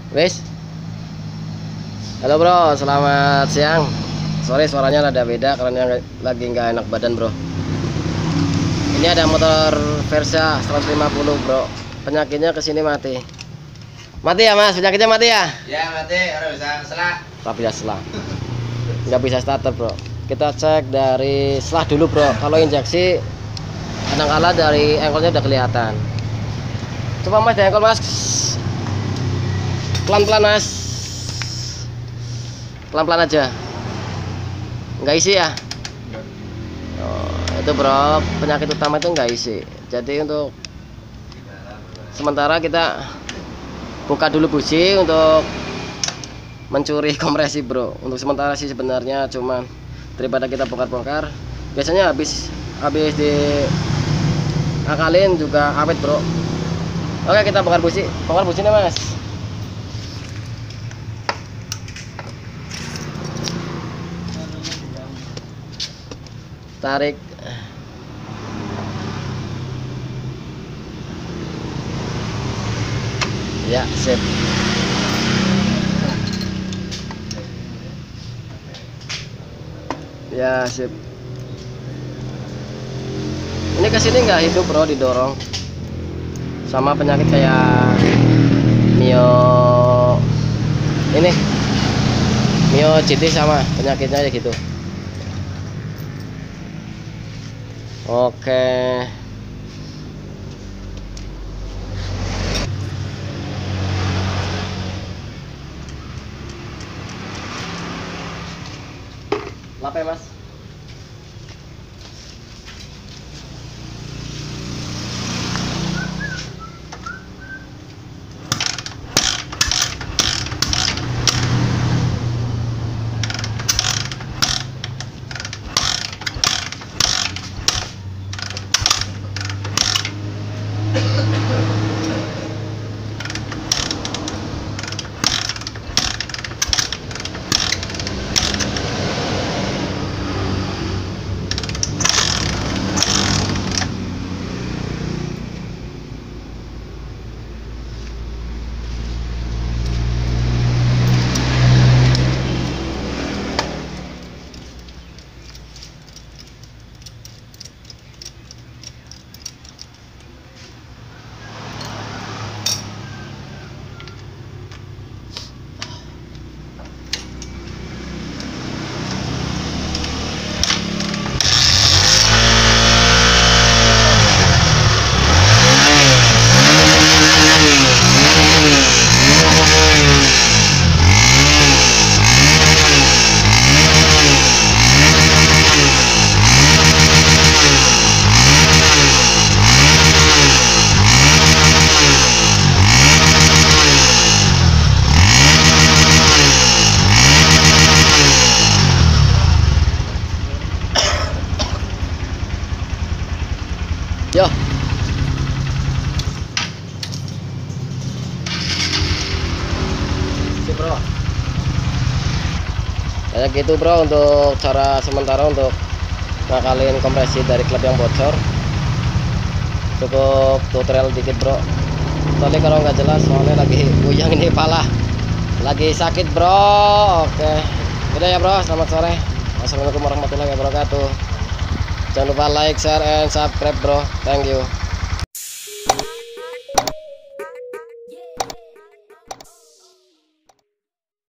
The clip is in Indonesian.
Wes. Halo bro, selamat siang. Sorry suaranya rada beda karena lagi nggak enak badan bro. Ini ada motor Versa 150 bro. Penyakitnya kesini mati. Mati ya mas, penyakitnya mati ya? Ya mati, harus bisa selah. Tak bisa selah. Nggak bisa starter bro. Kita cek dari selah dulu bro. Kalau injeksi kadang-kala dari engkolnya udah kelihatan. Coba mas, dari engkol mas. Pelan-pelan mas. Pelan-pelan aja. Nggak isi ya? Oh, itu bro, penyakit utama itu nggak isi. Jadi untuk sementara kita buka dulu busi untuk mencuri kompresi bro. Untuk sementara sih sebenarnya cuman daripada kita bongkar-bongkar. Biasanya habis di akalin juga awet bro. Oke, kita bongkar businya mas. Tarik. Ya, sip. Ya, sip. Ini kesini nggak hidup bro, didorong. Sama penyakit kayak Mio ini. Mio GT sama penyakitnya ya gitu. Oke. Lap ya mas. Yo. Sip bro. Kayak gitu bro untuk cara sementara untuk ngakalin kompresi dari klep yang bocor. Cukup tutorial dikit bro. Soalnya kalau nggak jelas soalnya lagi buyang ini pala. Lagi sakit bro. Oke. Udah ya bro, selamat sore. Wassalamualaikum warahmatullahi wabarakatuh. Jangan lupa like, share, and subscribe bro. Thank you.